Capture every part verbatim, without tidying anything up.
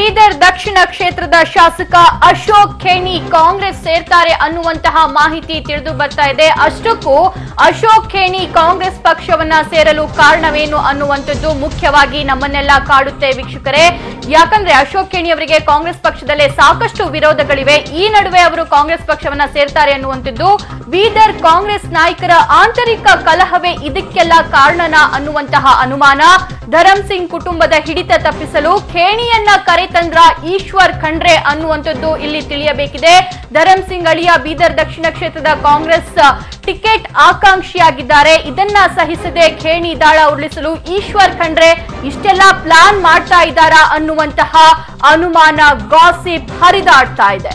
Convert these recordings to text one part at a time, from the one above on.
ಬೀದರ್ ದಕ್ಷಿಣ ಕ್ಷೇತ್ರದ ಶಾಸಕ ಅಶೋಕ್ ಖೇಣಿ ಕಾಂಗ್ರೆಸ್ ಸೇರ್ತಾರೆ ಅನ್ನುವಂತಹ ಮಾಹಿತಿ ತಿಳಿದು ಬರ್ತಾ ಇದೆ. ಅಷ್ಟಕ್ಕೂ ಅಶೋಕ್ ಖೇಣಿ ಕಾಂಗ್ರೆಸ್ ಪಕ್ಷವನ್ನ ಸೇರಲು ಕಾರಣವೇನು ಅನ್ನುವಂಥದ್ದು ಮುಖ್ಯವಾಗಿ ನಮ್ಮನ್ನೆಲ್ಲ ಕಾಡುತ್ತೆ ವೀಕ್ಷಕರೇ. ಯಾಕಂದ್ರೆ ಅಶೋಕ್ ಖೇಣಿ ಅವರಿಗೆ ಕಾಂಗ್ರೆಸ್ ಪಕ್ಷದಲ್ಲೇ ಸಾಕಷ್ಟು ವಿರೋಧಗಳಿವೆ. ಈ ನಡುವೆ ಅವರು ಕಾಂಗ್ರೆಸ್ ಪಕ್ಷವನ್ನ ಸೇರ್ತಾರೆ ಅನ್ನುವಂಥದ್ದು ಬೀದರ್ ಕಾಂಗ್ರೆಸ್ ನಾಯಕರ ಆಂತರಿಕ ಕಲಹವೇ ಇದಕ್ಕೆಲ್ಲ ಕಾರಣನ ಅನ್ನುವಂತಹ ಅನುಮಾನ. ಧರಂ ಸಿಂಗ್ ಕುಟುಂಬದ ಹಿಡಿತ ತಪ್ಪಿಸಲು ಖೇಣಿಯನ್ನ ಕರೆತಂದ್ರ ಈಶ್ವರ್ ಖಂಡ್ರೆ ಅನ್ನುವಂಥದ್ದು ಇಲ್ಲಿ ತಿಳಿಯಬೇಕಿದೆ. ಧರಂ ಸಿಂಗ್ ಅಳಿಯ ಬೀದರ್ ದಕ್ಷಿಣ ಕ್ಷೇತ್ರದ ಕಾಂಗ್ರೆಸ್ ಟಿಕೆಟ್ ಆಕಾಂಕ್ಷಿಯಾಗಿದ್ದಾರೆ. ಇದನ್ನ ಸಹಿಸದೆ ಖೇಣಿ ದಾಳ ಉರುಳಿಸಲು ಈಶ್ವರ್ ಖಂಡ್ರೆ ಇಷ್ಟೆಲ್ಲ ಪ್ಲಾನ್ ಮಾಡ್ತಾ ಇದ್ದಾರಾ ಅನ್ನುವಂತಹ ಅನುಮಾನ, ಗಾಸಿಪ್ ಹರಿದಾಡ್ತಾ ಇದೆ.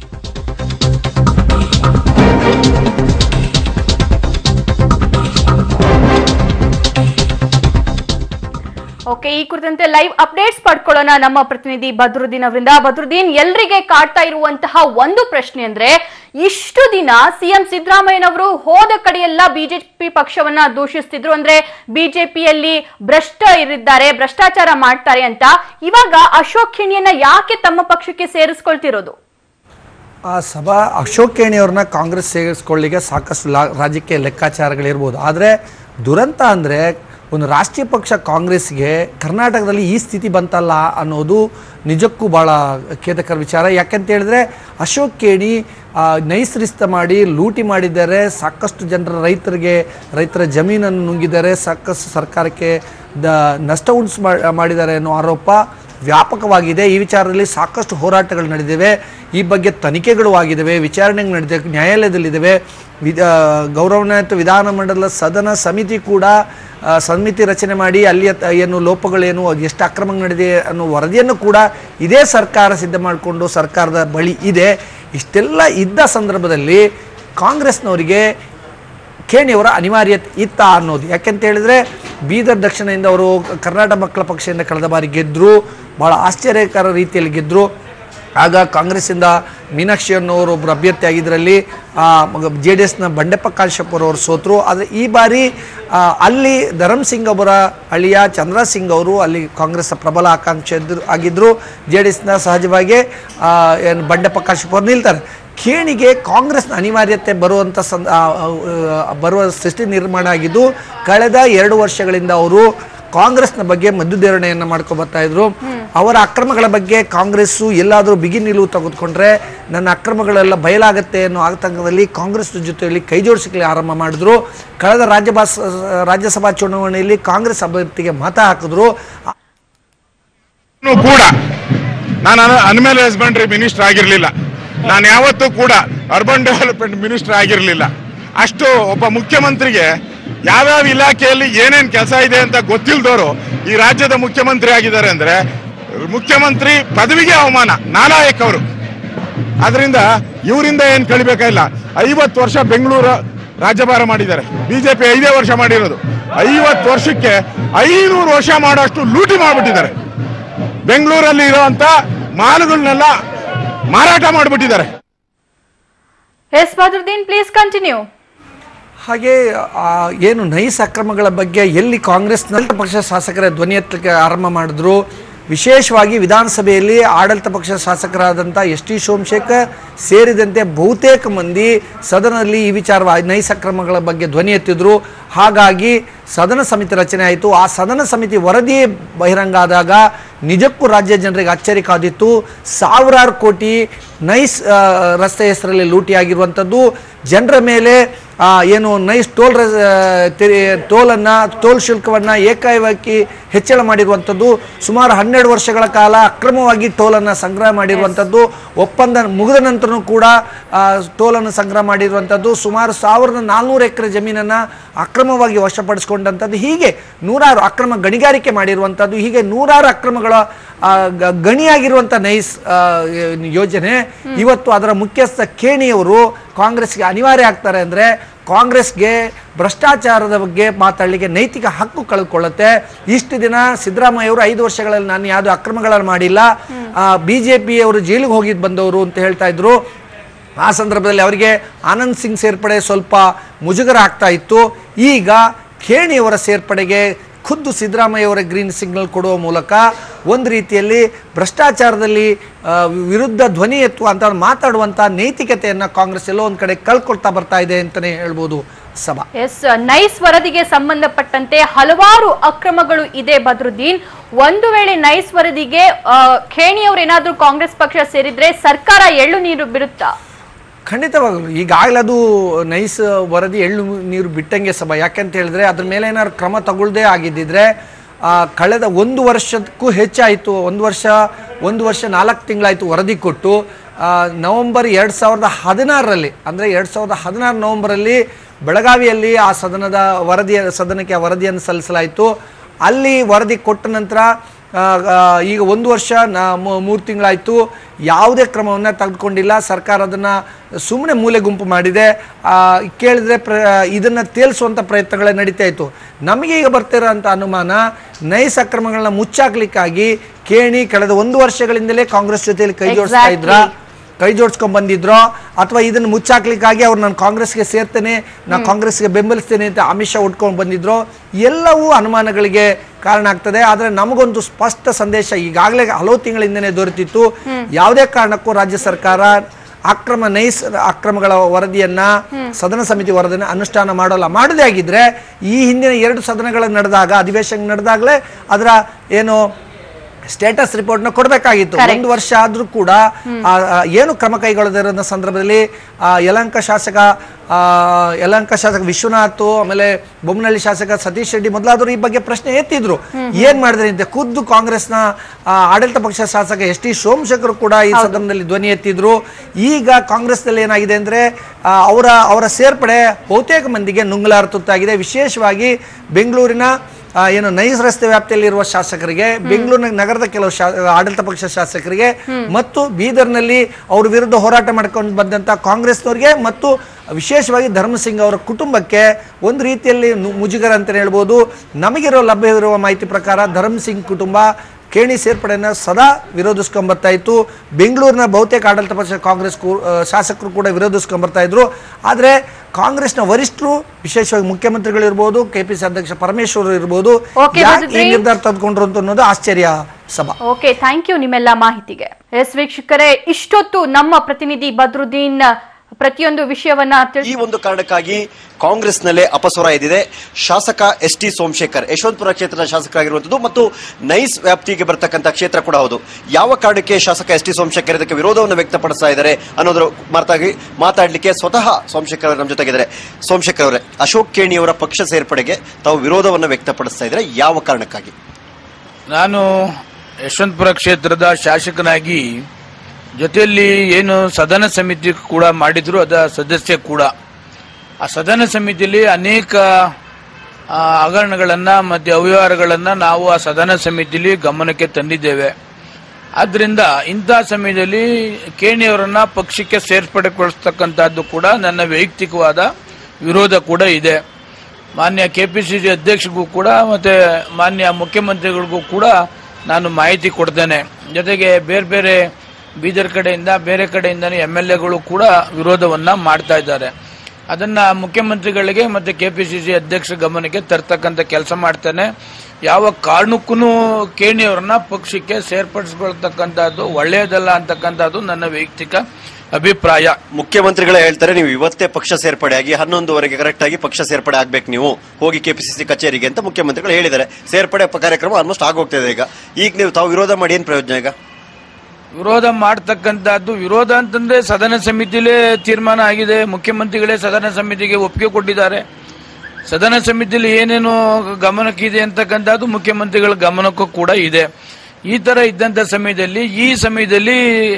ಓಕೆ, ಈ ಕುರಿತಂತೆ ಲೈವ್ ಅಪ್ಡೇಟ್ಸ್ ಪಡ್ಕೊಳ್ಳೋಣ ನಮ್ಮ ಪ್ರತಿನಿಧಿ ಬದ್ರುದ್ದೀನ್ ಅವರಿಂದ. ಬದ್ರುದ್ದೀನ್, ಎಲ್ರಿಗೆ ಕಾಡ್ತಾ ಇರುವಂತಹ ಒಂದು ಪ್ರಶ್ನೆ ಅಂದ್ರೆ, ಇಷ್ಟು ದಿನ ಸಿಎಂ ಸಿದ್ದರಾಮಯ್ಯನವರು ಹೋದ ಕಡೆಯೆಲ್ಲ ಬಿಜೆಪಿ ಪಕ್ಷವನ್ನ ದೂಷಿಸ್ತಿದ್ರು. ಅಂದ್ರೆ ಬಿಜೆಪಿಯಲ್ಲಿ ಭ್ರಷ್ಟ ಇರಿದ್ದಾರೆ, ಭ್ರಷ್ಟಾಚಾರ ಮಾಡ್ತಾರೆ ಅಂತ. ಇವಾಗ ಅಶೋಕ್ ಖೇಣಿಯನ್ನ ಯಾಕೆ ತಮ್ಮ ಪಕ್ಷಕ್ಕೆ ಸೇರಿಸ್ಕೊಳ್ತಿರೋದು? ಆ ಸಭಾ ಅಶೋಕ್ ಖೇಣಿ ಅವ್ರನ್ನ ಕಾಂಗ್ರೆಸ್ ಸೇರಿಸ್ಕೊಳ್ಳಿಕ್ಕೆ ಸಾಕಷ್ಟು ರಾಜಕೀಯ ಲೆಕ್ಕಾಚಾರಗಳಿರ್ಬೋದು. ಆದರೆ ದುರಂತ ಅಂದರೆ ಒಂದು ರಾಷ್ಟ್ರೀಯ ಪಕ್ಷ ಕಾಂಗ್ರೆಸ್ಗೆ ಕರ್ನಾಟಕದಲ್ಲಿ ಈ ಸ್ಥಿತಿ ಬಂತಲ್ಲ ಅನ್ನೋದು ನಿಜಕ್ಕೂ ಭಾಳ ಖೇದಕರ ವಿಚಾರ. ಯಾಕೆಂತ ಹೇಳಿದ್ರೆ ಅಶೋಕ್ ಖೇಣಿ ನೈಸರಿಸ್ತ ಮಾಡಿ ಲೂಟಿ ಮಾಡಿದ್ದಾರೆ, ಸಾಕಷ್ಟು ಜನರ ರೈತರಿಗೆ ರೈತರ ಜಮೀನನ್ನು ನುಂಗಿದ್ದಾರೆ, ಸಾಕಷ್ಟು ಸರ್ಕಾರಕ್ಕೆ ದ ನಷ್ಟ ಉಂಟು ಮಾಡಿದ್ದಾರೆ ಅನ್ನೋ ಆರೋಪ ವ್ಯಾಪಕವಾಗಿದೆ. ಈ ವಿಚಾರದಲ್ಲಿ ಸಾಕಷ್ಟು ಹೋರಾಟಗಳು ನಡೆದಿವೆ, ಈ ಬಗ್ಗೆ ತನಿಖೆಗಳು ಆಗಿದ್ದಾವೆ, ವಿಚಾರಣೆಗಳು ನಡೆದಿವೆ, ನ್ಯಾಯಾಲಯದಲ್ಲಿದ್ದಾವೆ. ವಿಧ ಗೌರವಾನ್ವಿತ ವಿಧಾನಮಂಡಲ ಸದನ ಸಮಿತಿ ಕೂಡ ಸಮಿತಿ ರಚನೆ ಮಾಡಿ ಅಲ್ಲಿಯ ಏನು ಲೋಪಗಳೇನು, ಎಷ್ಟು ಅಕ್ರಮ ನಡೆದಿದೆ ಅನ್ನೋ ವರದಿಯನ್ನು ಕೂಡ ಇದೇ ಸರ್ಕಾರ ಸಿದ್ಧ ಮಾಡಿಕೊಂಡು ಸರ್ಕಾರದ ಬಳಿ ಇದೆ. ಇಷ್ಟೆಲ್ಲ ಇದ್ದ ಸಂದರ್ಭದಲ್ಲಿ ಕಾಂಗ್ರೆಸ್ನವರಿಗೆ ಖೇಣಿಯವರ ಅನಿವಾರ್ಯತೆ ಇತ್ತ ಅನ್ನೋದು. ಯಾಕೆಂತ ಹೇಳಿದ್ರೆ ಬೀದರ್ ದಕ್ಷಿಣದಿಂದ ಅವರು ಕರ್ನಾಟಕ ಮಕ್ಕಳ ಪಕ್ಷದಿಂದ ಕಳೆದ ಬಾರಿ ಗೆದ್ದರು, ಭಾಳ ಆಶ್ಚರ್ಯಕರ ರೀತಿಯಲ್ಲಿ ಗೆದ್ದರು. ಆಗ ಕಾಂಗ್ರೆಸ್ಸಿಂದ ಮೀನಾಕ್ಷಿ ಅನ್ನೋರು ಒಬ್ಬರು ಅಭ್ಯರ್ಥಿ ಆಗಿದ್ದರಲ್ಲಿ ಜೆ ಡಿ ಎಸ್ನ ಬಂಡೆಪ್ಪ ಕಾಶಪ್ಪರ್ ಅವರು ಸೋತರು. ಆದರೆ ಈ ಬಾರಿ ಅಲ್ಲಿ ಧರಂ ಸಿಂಗ್ ಅವರ ಅಳಿಯ ಚಂದ್ರ ಸಿಂಗ್ ಅವರು ಅಲ್ಲಿ ಕಾಂಗ್ರೆಸ್ ಪ್ರಬಲ ಆಕಾಂಕ್ಷೆ ಆಗಿದ್ದರು. ಜೆ ಡಿ ಎಸ್ನ ಸಹಜವಾಗಿ ಏನು ಬಂಡೆಪ್ಪ ಕಾಶಪ್ಪರ್ ಅವರು ನಿಲ್ತಾರೆ. ಖೇಣಿಗೆ ಕಾಂಗ್ರೆಸ್ನ ಅನಿವಾರ್ಯತೆ ಬರುವಂಥ ಸಂದ ಬರುವ ಸೃಷ್ಟಿ ನಿರ್ಮಾಣ ಆಗಿದ್ದು ಕಳೆದ ಎರಡು ವರ್ಷಗಳಿಂದ ಅವರು ಕಾಂಗ್ರೆಸ್ನ ಬಗ್ಗೆ ಮಧ್ಯಧೋರಣೆಯನ್ನು ಮಾಡ್ಕೊ ಬರ್ತಾ ಇದ್ರು. ಅವರ ಅಕ್ರಮಗಳ ಬಗ್ಗೆ ಕಾಂಗ್ರೆಸ್ಸು ಎಲ್ಲಾದರೂ ಬಿಗಿ ನಿಲುವು ತೆಗೆದುಕೊಂಡ್ರೆ ನನ್ನ ಅಕ್ರಮಗಳೆಲ್ಲ ಬಯಲಾಗತ್ತೆ ಅನ್ನೋ ಆತಂಕದಲ್ಲಿ ಕಾಂಗ್ರೆಸ್ ಜೊತೆಯಲ್ಲಿ ಕೈ ಜೋಡಿಸಲಿಕ್ಕೆ ಆರಂಭ ಮಾಡಿದ್ರು. ಕಳೆದ ರಾಜ್ಯಭಾ ರಾಜ್ಯಸಭಾ ಚುನಾವಣೆಯಲ್ಲಿ ಕಾಂಗ್ರೆಸ್ ಅಭ್ಯರ್ಥಿಗೆ ಮತ ಹಾಕಿದ್ರು ಕೂಡ. ನಾನು ಅನಿಮಲ್ ಹಸ್ಬೆಂಡ್ರಿ ಮಿನಿಸ್ಟರ್ ಆಗಿರಲಿಲ್ಲ, ನಾನು ಯಾವತ್ತೂ ಕೂಡ ಅರ್ಬನ್ ಡೆವಲಪ್ಮೆಂಟ್ ಮಿನಿಸ್ಟರ್ ಆಗಿರಲಿಲ್ಲ. ಅಷ್ಟು ಒಬ್ಬ ಮುಖ್ಯಮಂತ್ರಿಗೆ ಯಾವ್ಯಾವ ಇಲಾಖೆಯಲ್ಲಿ ಏನೇನು ಕೆಲಸ ಇದೆ ಅಂತ ಗೊತ್ತಿಲ್ದವರು ಈ ರಾಜ್ಯದ ಮುಖ್ಯಮಂತ್ರಿ ಆಗಿದ್ದಾರೆ ಅಂದ್ರೆ ಮುಖ್ಯಮಂತ್ರಿ ಪದವಿಗೆ ಅವಮಾನ, ನಾಲಾಯಕ್ ಅವರು. ಅದರಿಂದ ಇವರಿಂದ ಏನು ಕಳಿಬೇಕಾಗಿಲ್ಲ. ಐವತ್ತು ವರ್ಷ ಬೆಂಗಳೂರು ರಾಜ್ಯಭಾರ ಮಾಡಿದ್ದಾರೆ, ಬಿಜೆಪಿ ಐದೇ ವರ್ಷ ಮಾಡಿರೋದು. ಐವತ್ತು ವರ್ಷಕ್ಕೆ ಐನೂರು ವರ್ಷ ಮಾಡೋಷ್ಟು ಲೂಟಿ ಮಾಡಿಬಿಟ್ಟಿದ್ದಾರೆ. ಬೆಂಗಳೂರಲ್ಲಿ ಇರುವಂತ ಮಾಲುಗಳನ್ನೆಲ್ಲ ಮಾರಾಟ ಮಾಡಿಬಿಟ್ಟಿದ್ದಾರೆ. S Badruddin, please continue. ಹಾಗೆ ಏನು ನೈಸ್ ಅಕ್ರಮಗಳ ಬಗ್ಗೆ ಎಲ್ಲಿ ಕಾಂಗ್ರೆಸ್ನ ಪಕ್ಷ ಶಾಸಕರ ಧ್ವನಿ ಎತ್ತಲಿಕ್ಕೆ ಆರಂಭ ಮಾಡಿದ್ರು. ವಿಶೇಷವಾಗಿ ವಿಧಾನಸಭೆಯಲ್ಲಿ ಆಡಳಿತ ಪಕ್ಷ ಶಾಸಕರಾದಂಥ ಎಸ್ ಟಿ ಸೋಮಶೇಖರ್ ಸೇರಿದಂತೆ ಬಹುತೇಕ ಮಂದಿ ಸದನದಲ್ಲಿ ಈ ವಿಚಾರ ನೈಸ್ ಅಕ್ರಮಗಳ ಬಗ್ಗೆ ಧ್ವನಿ ಎತ್ತಿದ್ರು. ಹಾಗಾಗಿ ಸದನ ಸಮಿತಿ ರಚನೆ ಆಯಿತು. ಆ ಸದನ ಸಮಿತಿ ವರದಿ ಬಹಿರಂಗ ಆದಾಗ ನಿಜಕ್ಕೂ ರಾಜ್ಯ ಜನರಿಗೆ ಅಚ್ಚರಿ ಕಾದಿತ್ತು. ಸಾವಿರಾರು ಕೋಟಿ ನೈಸ್ ರಸ್ತೆ ಹೆಸರಲ್ಲಿ ಲೂಟಿಯಾಗಿರುವಂಥದ್ದು, ಜನರ ಮೇಲೆ ಏನು ನೈಸ್ ಟೋಲ್ ಟೋಲನ್ನು ಟೋಲ್ ಶುಲ್ಕವನ್ನು ಏಕಾಏಕಿ ಹೆಚ್ಚಳ ಮಾಡಿರುವಂಥದ್ದು, ಸುಮಾರು ಹನ್ನೆರಡು ವರ್ಷಗಳ ಕಾಲ ಅಕ್ರಮವಾಗಿ ಟೋಲನ್ನು ಸಂಗ್ರಹ ಮಾಡಿರುವಂಥದ್ದು, ಒಪ್ಪಂದ ಮುಗಿದ ನಂತರನೂ ಕೂಡ ಟೋಲನ್ನು ಸಂಗ್ರಹ ಮಾಡಿರುವಂಥದ್ದು, ಸುಮಾರು ಸಾವಿರದ ನಾಲ್ನೂರು ಎಕರೆ ಜಮೀನನ್ನು ಅಕ್ರಮವಾಗಿ ವಶಪಡಿಸಿಕೊಂಡಂಥದ್ದು, ಹೀಗೆ ನೂರಾರು ಅಕ್ರಮ ಗಣಿಗಾರಿಕೆ ಮಾಡಿರುವಂಥದ್ದು, ಹೀಗೆ ನೂರಾರು ಅಕ್ರಮಗಳ ಗಣಿಯಾಗಿರುವಂಥ ನೈಸ್ ಯೋಜನೆ ಇವತ್ತು ಅದರ ಮುಖ್ಯಸ್ಥ ಖೇಣಿಯವರು ಕಾಂಗ್ರೆಸ್ಗೆ ಅನಿವಾರ್ಯ ಆಗ್ತಾರೆ ಅಂದರೆ ಕಾಂಗ್ರೆಸ್ಗೆ ಭ್ರಷ್ಟಾಚಾರದ ಬಗ್ಗೆ ಮಾತಾಡಲಿಕ್ಕೆ ನೈತಿಕ ಹಕ್ಕು ಕಳೆದುಕೊಳ್ಳುತ್ತೆ. ಇಷ್ಟು ದಿನ ಸಿದ್ದರಾಮಯ್ಯ ಅವರು ಐದು ವರ್ಷಗಳಲ್ಲಿ ನಾನು ಯಾವುದು ಅಕ್ರಮಗಳನ್ನು ಮಾಡಿಲ್ಲ, ಬಿಜೆಪಿ ಅವರು ಜೈಲಿಗೆ ಹೋಗಿದ್ದು ಬಂದವರು ಅಂತ ಹೇಳ್ತಾ ಇದ್ರು. ಆ ಸಂದರ್ಭದಲ್ಲಿ ಅವರಿಗೆ ಆನಂದ್ ಸಿಂಗ್ ಸೇರ್ಪಡೆ ಸ್ವಲ್ಪ ಮುಜುಗರ ಆಗ್ತಾ ಇತ್ತು. ಈಗ ಖೇಣಿಯವರ ಸೇರ್ಪಡೆಗೆ ಖುದ್ದು ಸಿದ್ದರಾಮಯ್ಯ ಅವರ ಗ್ರೀನ್ ಸಿಗ್ನಲ್ ಕೊಡುವ ಮೂಲಕ ಒಂದು ರೀತಿಯಲ್ಲಿ ಭ್ರಷ್ಟಾಚಾರದಲ್ಲಿ ವಿರುದ್ಧ ಧ್ವನಿ ಎತ್ತುವಂತ ಮಾತಾಡುವಂತ ನೈತಿಕತೆಯನ್ನ ಕಾಂಗ್ರೆಸ್ ಎಲ್ಲೋ ಒಂದ್ ಕಡೆ ಕಳ್ಕೊಳ್ತಾ ಬರ್ತಾ ಇದೆ ಅಂತಾನೆ ಹೇಳ್ಬೋದು ಸಭಾ. ಎಸ್, ನೈಸ್ ವರದಿಗೆ ಸಂಬಂಧಪಟ್ಟಂತೆ ಹಲವಾರು ಅಕ್ರಮಗಳು ಇದೆ ಬದ್ರುದ್ದೀನ್. ಒಂದು ವೇಳೆ ನೈಸ್ ವರದಿಗೆ ಖೇಣಿಯವರು ಏನಾದ್ರೂ ಕಾಂಗ್ರೆಸ್ ಪಕ್ಷ ಸೇರಿದ್ರೆ ಸರ್ಕಾರ ಎಳ್ಳು ನೀರು ಬಿಡುತ್ತಾ? ಖಂಡಿತವಾಗಲು ಈಗಾಗಲೇ ಅದು ನೈಸ್ ವರದಿ ಎಳ್ಳು ನೀರು ಬಿಟ್ಟಂಗೆ ಸಭಾ. ಯಾಕಂತ ಹೇಳಿದ್ರೆ ಅದ್ರ ಮೇಲೆ ಏನಾದ್ರು ಕ್ರಮ ತಗೊಳ್ಳದೇ ಆಗಿದ್ದಿದ್ರೆ ಕಳೆದ ಒಂದು ವರ್ಷಕ್ಕೂ ಹೆಚ್ಚಾಯಿತು, ಒಂದು ವರ್ಷ ಒಂದು ವರ್ಷ ನಾಲ್ಕು ತಿಂಗಳಾಯಿತು ವರದಿ ಕೊಟ್ಟು. ನವೆಂಬರ್ ಎರಡು ಸಾವಿರದ ಹದಿನಾರರಲ್ಲಿ ಅಂದರೆ ಎರಡು ಸಾವಿರದ ಹದಿನಾರು ನವೆಂಬರಲ್ಲಿ ಬೆಳಗಾವಿಯಲ್ಲಿ ಆ ಸದನದ ವರದಿಯ ಸದನಕ್ಕೆ ಆ ವರದಿಯನ್ನು ಸಲ್ಲಿಸಲಾಯಿತು. ಅಲ್ಲಿ ವರದಿ ಕೊಟ್ಟ ನಂತರ ಈಗ ಒಂದು ವರ್ಷ ನಾ ಮೂರು ತಿಂಗಳಾಯಿತು, ಯಾವುದೇ ಕ್ರಮವನ್ನು ತೆಗೆದುಕೊಂಡಿಲ್ಲ. ಸರ್ಕಾರ ಅದನ್ನು ಸುಮ್ಮನೆ ಮೂಲೆ ಗುಂಪು ಮಾಡಿದೆ. ಕೇಳಿದರೆ ಪ್ರ ಇದನ್ನು ತೇಲಿಸುವಂಥ ಪ್ರಯತ್ನಗಳೇ ನಡೀತಾ ಇತ್ತು. ನಮಗೆ ಈಗ ಬರ್ತಿರೋಂಥ ಅನುಮಾನ ನೈಸ್ ಅಕ್ರಮಗಳನ್ನ ಮುಚ್ಚಾಕ್ಲಿಕ್ಕಾಗಿ ಖೇಣಿ ಕಳೆದ ಒಂದು ವರ್ಷಗಳಿಂದಲೇ ಕಾಂಗ್ರೆಸ್ ಜೊತೆಯಲ್ಲಿ ಕೈ ಜೋಡಿಸ್ತಾ ಇದ್ರ ಕೈ ಜೋಡಿಸ್ಕೊಂಡ್ ಬಂದಿದ್ರು, ಅಥವಾ ಇದನ್ನು ಮುಚ್ಚಾಕ್ಲಿಕ್ಕಾಗಿ ಅವ್ರು ನಾನು ಕಾಂಗ್ರೆಸ್ಗೆ ಸೇರ್ತೇನೆ, ನಾನು ಕಾಂಗ್ರೆಸ್ಗೆ ಬೆಂಬಲಿಸ್ತೇನೆ ಅಂತ ಅಮಿತ್ ಶಾ ಉಟ್ಕೊಂಡು ಬಂದಿದ್ರು. ಎಲ್ಲವೂ ಅನುಮಾನಗಳಿಗೆ ಕಾರಣ ಆಗ್ತದೆ. ಆದರೆ ನಮಗೊಂದು ಸ್ಪಷ್ಟ ಸಂದೇಶ ಈಗಾಗಲೇ ಹಲವು ತಿಂಗಳಿಂದನೇ ದೊರೆತಿತ್ತು. ಯಾವುದೇ ಕಾರಣಕ್ಕೂ ರಾಜ್ಯ ಸರ್ಕಾರ ಅಕ್ರಮ ನೈಸ್ ಅಕ್ರಮಗಳ ವರದಿಯನ್ನ ಸದನ ಸಮಿತಿ ವರದಿಯನ್ನ ಅನುಷ್ಠಾನ ಮಾಡೋಲ್ಲ. ಮಾಡದೇ ಆಗಿದ್ರೆ ಈ ಹಿಂದಿನ ಎರಡು ಸದನಗಳು ನಡೆದಾಗ ಅಧಿವೇಶನ ನಡೆದಾಗಲೇ ಅದರ ಏನು ಸ್ಟೇಟಸ್ ರಿಪೋರ್ಟ್ ನ ಕೊಡಬೇಕಾಗಿತ್ತು. ಒಂದು ವರ್ಷ ಆದ್ರೂ ಕೂಡ ಏನು ಕ್ರಮ ಕೈಗೊಳ್ಳದಿರೋ ಸಂದರ್ಭದಲ್ಲಿ ಯಲಹಂಕ ಶಾಸಕ ಯಲಹಂಕ ಶಾಸಕ ವಿಶ್ವನಾಥ್, ಆಮೇಲೆ ಬೊಮ್ಮನಹಳ್ಳಿ ಶಾಸಕ ಸತೀಶ್ ರೆಡ್ಡಿ ಮೊದಲಾದವರು ಈ ಬಗ್ಗೆ ಪ್ರಶ್ನೆ ಎತ್ತಿದ್ರು. ಏನ್ ಮಾಡಿದ್ರಿ ಅಂತ ಖುದ್ದು ಕಾಂಗ್ರೆಸ್ನ ಆಡಳಿತ ಪಕ್ಷ ಶಾಸಕ ಎಸ್ ಟಿ ಸೋಮಶೇಖರ್ ಕೂಡ ಈ ಸದನದಲ್ಲಿ ಧ್ವನಿ ಎತ್ತಿದ್ರು. ಈಗ ಕಾಂಗ್ರೆಸ್ನಲ್ಲಿ ಏನಾಗಿದೆ ಅಂದ್ರೆ ಅವರ ಅವರ ಸೇರ್ಪಡೆ ಬಹುತೇಕ ಮಂದಿಗೆ ನುಂಗಲಾರ ತುತ್ತಾಗಿದೆ. ವಿಶೇಷವಾಗಿ ಬೆಂಗಳೂರಿನ ಏನು ನೈಸ್ ರಸ್ತೆ ವ್ಯಾಪ್ತಿಯಲ್ಲಿರುವ ಶಾಸಕರಿಗೆ, ಬೆಂಗಳೂರಿನ ನಗರದ ಕೆಲವು ಆಡಳಿತ ಪಕ್ಷ ಶಾಸಕರಿಗೆ ಮತ್ತು ಬೀದರ್ನಲ್ಲಿ ಅವ್ರ ವಿರುದ್ಧ ಹೋರಾಟ ಮಾಡ್ಕೊಂಡು ಬಂದಂತ ಕಾಂಗ್ರೆಸ್ನವರಿಗೆ ಮತ್ತು ವಿಶೇಷವಾಗಿ ಧರ್ಮಸಿಂಗ್ ಅವರ ಕುಟುಂಬಕ್ಕೆ ಒಂದು ರೀತಿಯಲ್ಲಿ ಮುಜುಗರ ಅಂತ ಹೇಳ್ಬೋದು. ನಮಗಿರೋ ಲಭ್ಯವಿರುವ ಮಾಹಿತಿ ಪ್ರಕಾರ ಧರ್ಮಸಿಂಗ್ ಕುಟುಂಬ ಖೇಣಿ ಸೇರ್ಪಡೆಯನ್ನು ಸದಾ ವಿರೋಧಿಸ್ಕೊಂಡ್ ಬರ್ತಾ ಇತ್ತು. ಬೆಂಗಳೂರಿನ ಬಹುತೇಕ ಆಡಳಿತ ಪಕ್ಷ ಕಾಂಗ್ರೆಸ್ ಶಾಸಕರು ಕೂಡ ವಿರೋಧಿಸ್ಕೊಂಡ್ ಬರ್ತಾ ಇದ್ರು. ಆದರೆ ಕಾಂಗ್ರೆಸ್ನ ವರಿಷ್ಠರು, ವಿಶೇಷವಾಗಿ ಮುಖ್ಯಮಂತ್ರಿಗಳಿರ್ಬೋದು, ಕೆಪಿಸಿ ಅಧ್ಯಕ್ಷ ಪರಮೇಶ್ವರ್ ಇರ್ಬೋದು, ಈ ನಿರ್ಧಾರ ತೆಗೆದುಕೊಂಡ್ರು ಅಂತ ಅನ್ನೋದು ಆಶ್ಚರ್ಯ ಸಭಾ. ಓಕೆ, ಥ್ಯಾಂಕ್ ಯು ನಿಮ್ಮೆಲ್ಲ ಮಾಹಿತಿಗೆ. ಎಸ್ ವೀಕ್ಷಕರೇ, ಇಷ್ಟೊತ್ತು ನಮ್ಮ ಪ್ರತಿನಿಧಿ ಬದ್ರುದ್ದೀನ್ ಪ್ರತಿಯೊಂದು ವಿಷಯವನ್ನ ಈ ಒಂದು ಕಾರಣಕ್ಕಾಗಿ ಕಾಂಗ್ರೆಸ್ನಲ್ಲೇ ಅಪಸ್ವರ ಎದ್ದಿದೆ. ಶಾಸಕ ಎಸ್ ಟಿ ಸೋಮಶೇಖರ್ ಯಶವಂತಪುರ ಕ್ಷೇತ್ರದ ಶಾಸಕರಾಗಿರುವಂತದ್ದು ಮತ್ತು ನೈಸ್ ವ್ಯಾಪ್ತಿಗೆ ಬರ್ತಕ್ಕಂಥ ಕ್ಷೇತ್ರ ಕೂಡ ಹೌದು. ಯಾವ ಕಾರಣಕ್ಕೆ ಶಾಸಕ ಎಸ್ ಟಿ ಸೋಮಶೇಖರ್ ಇದಕ್ಕೆ ವಿರೋಧವನ್ನು ವ್ಯಕ್ತಪಡಿಸ್ತಾ ಇದ್ದಾರೆ ಅನ್ನೋದ್ರ ಮಾತಾಗಿ ಮಾತಾಡಲಿಕ್ಕೆ ಸ್ವತಃ ಸೋಮಶೇಖರ್ ಅವರು ನಮ್ಮ ಜೊತೆಗಿದ್ದಾರೆ. ಸೋಮಶೇಖರ್ ಅವರೇ, ಅಶೋಕ್ ಖೇಣಿ ಅವರ ಪಕ್ಷ ಸೇರ್ಪಡೆಗೆ ತಾವು ವಿರೋಧವನ್ನು ವ್ಯಕ್ತಪಡಿಸ್ತಾ ಇದ್ದಾರೆ, ಯಾವ ಕಾರಣಕ್ಕಾಗಿ? ನಾನು ಯಶವಂತಪುರ ಕ್ಷೇತ್ರದ ಶಾಸಕನಾಗಿ ಜೊತೆಯಲ್ಲಿ ಏನು ಸದನ ಸಮಿತಿ ಕೂಡ ಮಾಡಿದ್ರು, ಅದ ಸದಸ್ಯ ಕೂಡ. ಆ ಸದನ ಸಮಿತಿಯಲ್ಲಿ ಅನೇಕ ಹಗರಣಗಳನ್ನು ಮತ್ತು ಅವ್ಯವಹಾರಗಳನ್ನು ನಾವು ಆ ಸದನ ಸಮಿತಿಯಲ್ಲಿ ಗಮನಕ್ಕೆ ತಂದಿದ್ದೇವೆ. ಆದ್ದರಿಂದ ಇಂಥ ಸಮಯದಲ್ಲಿ ಖೇಣಿಯವರನ್ನ ಪಕ್ಷಕ್ಕೆ ಸೇರ್ಪಡೆಗೊಳಿಸ್ತಕ್ಕಂಥದ್ದು ಕೂಡ ನನ್ನ ವೈಯಕ್ತಿಕವಾದ ವಿರೋಧ ಕೂಡ ಇದೆ. ಮಾನ್ಯ ಕೆಪಿಸಿಸಿ ಅಧ್ಯಕ್ಷರಿಗೂ ಕೂಡ ಮತ್ತು ಮಾನ್ಯ ಮುಖ್ಯಮಂತ್ರಿಗಳಿಗೂ ಕೂಡ ನಾನು ಮಾಹಿತಿ ಕೊಡ್ತೇನೆ. ಜೊತೆಗೆ ಬೇರೆ ಬೇರೆ ಬೀದರ್ ಕಡೆಯಿಂದ ಬೇರೆ ಕಡೆಯಿಂದ ಎಮ್ ಎಲ್ ಎಗಳು ಕೂಡ ವಿರೋಧವನ್ನ ಮಾಡ್ತಾ ಇದ್ದಾರೆ. ಅದನ್ನ ಮುಖ್ಯಮಂತ್ರಿಗಳಿಗೆ ಮತ್ತು ಕೆಪಿಸಿಸಿ ಅಧ್ಯಕ್ಷರ ಗಮನಕ್ಕೆ ತರ್ತಕ್ಕಂಥ ಕೆಲಸ ಮಾಡ್ತೇನೆ. ಯಾವ ಕಾರಣಕ್ಕೂ ಖೇಣಿಯವರನ್ನ ಪಕ್ಷಕ್ಕೆ ಸೇರ್ಪಡಿಸಿಕೊಳ್ತಕ್ಕಂಥದ್ದು ಒಳ್ಳೆಯದಲ್ಲ ಅಂತಕ್ಕಂಥದ್ದು ನನ್ನ ವೈಯಕ್ತಿಕ ಅಭಿಪ್ರಾಯ. ಮುಖ್ಯಮಂತ್ರಿಗಳೇ ಹೇಳ್ತಾರೆ, ನೀವು ಇವತ್ತೇ ಪಕ್ಷ ಸೇರ್ಪಡೆಯಾಗಿ ಹನ್ನೊಂದುವರೆಗೆ ಕರೆಕ್ಟ್ ಆಗಿ ಪಕ್ಷ ಸೇರ್ಪಡೆ ಆಗ್ಬೇಕು, ನೀವು ಹೋಗಿ ಕೆಪಿಸಿಸಿ ಕಚೇರಿಗೆ ಅಂತ ಮುಖ್ಯಮಂತ್ರಿಗಳು ಹೇಳಿದ್ದಾರೆ. ಸೇರ್ಪಡೆ ಕಾರ್ಯಕ್ರಮ ಆಲ್ಮೋಸ್ಟ್ ಆಗೋಗ್ತಿದೆ. ಈಗ ಈಗ ನೀವು ತಾವು ವಿರೋಧ ಮಾಡಿ ಏನ್ ಪ್ರಯೋಜನ? ಈಗ ವಿರೋಧ ಮಾಡತಕ್ಕಂಥದ್ದು ವಿರೋಧ ಅಂತಂದ್ರೆ ಸದನ ಸಮಿತಿಲೇ ತೀರ್ಮಾನ ಆಗಿದೆ. ಮುಖ್ಯಮಂತ್ರಿಗಳೇ ಸದನ ಸಮಿತಿಗೆ ಒಪ್ಪಿಗೆ ಕೊಟ್ಟಿದ್ದಾರೆ. ಸದನ ಸಮಿತಿಯಲ್ಲಿ ಏನೇನು ಗಮನಕ್ಕಿದೆ ಅಂತಕ್ಕಂಥದ್ದು ಮುಖ್ಯಮಂತ್ರಿಗಳ ಗಮನಕ್ಕೂ ಕೂಡ ಇದೆ. ಈ ತರ ಇದ್ದಂತ ಸಮಯದಲ್ಲಿ ಈ ಸಮಯದಲ್ಲಿ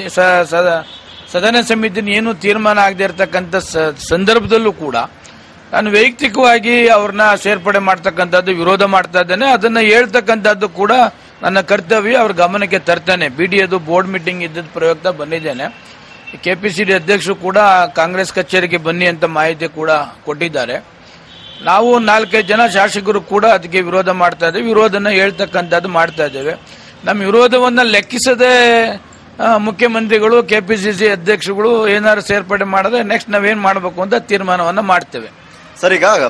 ಸದನ ಸಮಿತಿನ ಏನು ತೀರ್ಮಾನ ಆಗದೆ ಇರತಕ್ಕಂಥ ಸಂದರ್ಭದಲ್ಲೂ ಕೂಡ ನಾನು ವೈಯಕ್ತಿಕವಾಗಿ ಅವ್ರನ್ನ ಸೇರ್ಪಡೆ ಮಾಡ್ತಕ್ಕಂಥದ್ದು ವಿರೋಧ ಮಾಡ್ತಾ ಇದ್ದೇನೆ. ಅದನ್ನ ಹೇಳ್ತಕ್ಕಂಥದ್ದು ಕೂಡ ನನ್ನ ಕರ್ತವ್ಯ, ಅವ್ರ ಗಮನಕ್ಕೆ ತರ್ತಾನೆ. ಬಿ ಡಿ ಎದು ಬೋರ್ಡ್ ಮೀಟಿಂಗ್ ಇದ್ದದ ಪ್ರಯುಕ್ತ ಬಂದಿದ್ದೇನೆ. ಕೆಪಿಸಿಸಿ ಅಧ್ಯಕ್ಷರು ಕೂಡ ಕಾಂಗ್ರೆಸ್ ಕಚೇರಿಗೆ ಬನ್ನಿ ಅಂತ ಮಾಹಿತಿ ಕೂಡ ಕೊಟ್ಟಿದ್ದಾರೆ. ನಾವು ನಾಲ್ಕೈದು ಜನ ಶಾಸಕರು ಕೂಡ ಅದಕ್ಕೆ ವಿರೋಧ ಮಾಡ್ತಾ ಇದ್ದೇವೆ. ವಿರೋಧನ ಹೇಳ್ತಕ್ಕಂಥದ್ದು ಮಾಡ್ತಾ ಇದ್ದೇವೆ. ನಮ್ಮ ವಿರೋಧವನ್ನ ಲೆಕ್ಕಿಸದೆ ಮುಖ್ಯಮಂತ್ರಿಗಳು ಕೆಪಿಸಿಸಿ ಅಧ್ಯಕ್ಷರುಗಳು ಏನಾದ್ರು ಸೇರ್ಪಡೆ ಮಾಡಿದ್ರೆ ನೆಕ್ಸ್ಟ್ ನಾವೇನ್ ಮಾಡಬೇಕು ಅಂತ ತೀರ್ಮಾನವನ್ನ ಮಾಡ್ತೇವೆ. ಸರ್, ಈಗ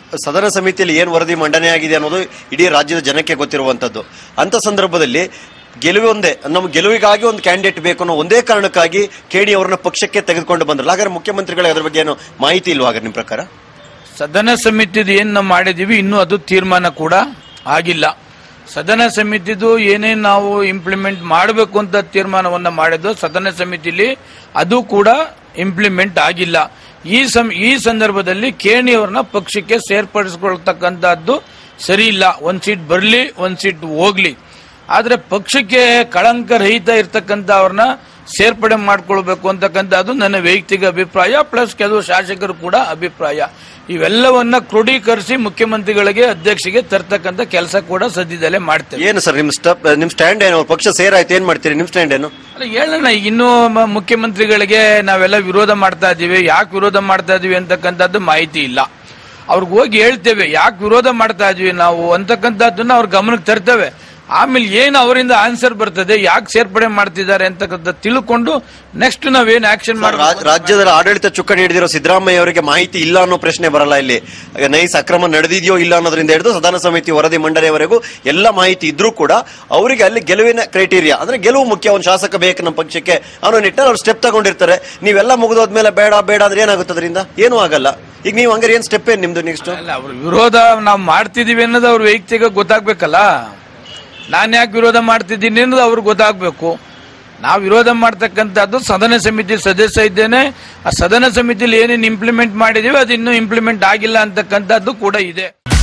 ಸದನ ಸಮಿತಿಯಲ್ಲಿ ಏನು ವರದಿ ಮಂಡನೆ ಆಗಿದೆ ಅನ್ನೋದು ಇಡೀ ರಾಜ್ಯದ ಜನಕ್ಕೆ ಗೊತ್ತಿರುವಂತದ್ದು. ಅಂತ ಸಂದರ್ಭದಲ್ಲಿ ಗೆಲುವು ಒಂದೇ, ನಮ್ಮ ಗೆಲುವಿಗಾಗಿ ಒಂದು ಕ್ಯಾಂಡಿಡೇಟ್ ಬೇಕು ಅನ್ನೋ ಒಂದೇ ಕಾರಣಕ್ಕಾಗಿ ಕೆಣಿ ಅವರನ್ನ ಪಕ್ಷಕ್ಕೆ ತೆಗೆದುಕೊಂಡು ಬಂದ್ರಲ್ಲ. ಹಾಗಾದ್ರೆ ಮುಖ್ಯಮಂತ್ರಿಗಳಿಗೆ ಅದ್ರ ಬಗ್ಗೆ ಏನು ಮಾಹಿತಿ ಇಲ್ವಾ ಹಾಗಾದ್ರೆ ನಿಮ್ಮ ಪ್ರಕಾರ? ಸದನ ಸಮಿತಿದು ಏನ್ ನಾವು ಮಾಡಿದೀವಿ ಇನ್ನೂ ಅದು ತೀರ್ಮಾನ ಕೂಡ ಆಗಿಲ್ಲ. ಸದನ ಸಮಿತಿದು ಏನೇನು ನಾವು ಇಂಪ್ಲಿಮೆಂಟ್ ಮಾಡಬೇಕು ಅಂತ ತೀರ್ಮಾನವನ್ನ ಮಾಡಿದ್ದು ಸದನ ಸಮಿತಿಲಿ ಅದು ಕೂಡ ಇಂಪ್ಲಿಮೆಂಟ್ ಆಗಿಲ್ಲ. ಈ ಸಂ ಈ ಸಂದರ್ಭದಲ್ಲಿ ಕೇಣಿ ಅವರನ್ನ ಪಕ್ಷಕ್ಕೆ ಸೇರ್ಪಡಿಸಿಕೊಳ್ತಕ್ಕಂಥದ್ದು ಸರಿ ಇಲ್ಲ. ಒಂದ್ ಸೀಟ್ ಬರಲಿ, ಒಂದ್ ಸೀಟ್ ಹೋಗ್ಲಿ, ಆದ್ರೆ ಪಕ್ಷಕ್ಕೆ ಕಳಂಕ ರಹಿತ ಇರ್ತಕ್ಕಂಥ ಅವ್ರನ್ನ ಸೇರ್ಪಡೆ ಮಾಡ್ಕೊಳ್ಬೇಕು ಅಂತಕ್ಕಂಥದ್ದು ನನ್ನ ವೈಯಕ್ತಿಕ ಅಭಿಪ್ರಾಯ, ಪ್ಲಸ್ ಕೆಲವು ಶಾಸಕರು ಕೂಡ ಅಭಿಪ್ರಾಯ. ಇವೆಲ್ಲವನ್ನ ಕ್ರೋಢೀಕರಿಸಿ ಮುಖ್ಯಮಂತ್ರಿಗಳಿಗೆ ಅಧ್ಯಕ್ಷರಿಗೆ ತರ್ತಕ್ಕಂಥ ಕೆಲಸ ಕೂಡ ಸದ್ಯದಲ್ಲೇ ಮಾಡ್ತೇವೆ. ಏನು ಸರ್ ನಿಮ್ ಸ್ಟೆಪ್, ನಿಮ್ ಸ್ಟ್ಯಾಂಡ್ ಏನು? ಪಕ್ಷ ಸೇರಾಯ್ತು, ಏನ್ ಮಾಡ್ತೀರಿ? ನಿಮ್ ಸ್ಟ್ಯಾಂಡ್ ಏನು? ಅಲ್ಲ ಹೇಳೋಣ, ಇನ್ನೂ ಮುಖ್ಯಮಂತ್ರಿಗಳಿಗೆ ನಾವೆಲ್ಲ ವಿರೋಧ ಮಾಡ್ತಾ ಇದೀವಿ, ಯಾಕೆ ವಿರೋಧ ಮಾಡ್ತಾ ಇದೀವಿ ಅಂತಕ್ಕಂಥದ್ದು ಮಾಹಿತಿ ಇಲ್ಲ. ಅವ್ರಿಗೆ ಹೋಗಿ ಹೇಳ್ತೇವೆ ಯಾಕೆ ವಿರೋಧ ಮಾಡ್ತಾ ಇದೀವಿ ನಾವು ಅಂತಕ್ಕಂಥದ್ದನ್ನ ಅವ್ರ ಗಮನಕ್ಕೆ ತರ್ತೇವೆ. ಆಮೇಲೆ ಏನು ಅವರಿಂದ ಆನ್ಸರ್ ಬರ್ತದೆ, ಯಾಕೆ ಸೇರ್ಪಡೆ ಮಾಡ್ತಿದ್ದಾರೆ ಅಂತಕ್ಕಂಥ ತಿಳ್ಕೊಂಡು ನೆಕ್ಸ್ಟ್ ನಾವೇನು ಆಕ್ಷನ್ ಮಾಡಿ. ರಾಜ್ಯದ ಆಡಳಿತ ಚುಕ್ಕಾಣಿ ಹಿಡಿದಿರೋ ಸಿದ್ದರಾಮಯ್ಯ ಅವರಿಗೆ ಮಾಹಿತಿ ಇಲ್ಲ ಅನ್ನೋ ಪ್ರಶ್ನೆ ಬರಲ್ಲ ಇಲ್ಲಿ. ನೈಸ್ ಅಕ್ರಮ ನಡೆದಿದೆಯೋ ಇಲ್ಲ ಅನ್ನೋದ್ರಿಂದ ಹಿಡಿದು ಸದನ ಸಮಿತಿ ವರದಿ ಮಂಡನೆಯವರೆಗೂ ಎಲ್ಲ ಮಾಹಿತಿ ಇದ್ರೂ ಕೂಡ ಅವರಿಗೆ ಅಲ್ಲಿ ಗೆಲುವಿನ ಕ್ರೈಟೀರಿಯಾ ಅಂದ್ರೆ ಗೆಲುವು ಮುಖ್ಯ. ಒಂದು ಶಾಸಕ ಬೇಕು ನಮ್ಮ ಪಕ್ಷಕ್ಕೆ ಅನ್ನೋ ನಿಟ್ಟಿನಲ್ಲಿ ಅವ್ರು ಸ್ಟೆಪ್ ತಗೊಂಡಿರ್ತಾರೆ. ನೀವೆಲ್ಲ ಮುಗಿದೋದ್ಮೇಲೆ ಬೇಡ ಬೇಡ ಅಂದ್ರೆ ಏನಾಗುತ್ತೆ? ಅದರಿಂದ ಏನೂ ಆಗಲ್ಲ. ಈಗ ನೀವು ಹಂಗಾರೆ ಏನ್ ಸ್ಟೆಪ್ ಏನ್ ನಿಮ್ದು ನೆಕ್ಸ್ಟ್? ಅವ್ರ ವಿರೋಧ ನಾವು ಮಾಡ್ತಿದೀವಿ ಅನ್ನೋದು ಅವ್ರ ವೈಯಕ್ತಿಕ ಗೊತ್ತಾಗ್ಬೇಕಲ್ಲ. ನಾನು ಯಾಕೆ ವಿರೋಧ ಮಾಡ್ತಿದ್ದೀನಿ ಅನ್ನೋದು ಅವ್ರಿಗೆ ಗೊತ್ತಾಗಬೇಕು. ನಾವು ವಿರೋಧ ಮಾಡ್ತಕ್ಕಂಥದ್ದು ಸದನ ಸಮಿತಿ ಸದಸ್ಯ ಇದ್ದೇನೆ. ಆ ಸದನ ಸಮಿತಿಯಲ್ಲಿ ಏನೇನು ಇಂಪ್ಲಿಮೆಂಟ್ ಮಾಡಿದೀವಿ ಅದು ಇನ್ನೂ ಇಂಪ್ಲಿಮೆಂಟ್ ಆಗಿಲ್ಲ ಅಂತಕ್ಕಂಥದ್ದು ಕೂಡ ಇದೆ.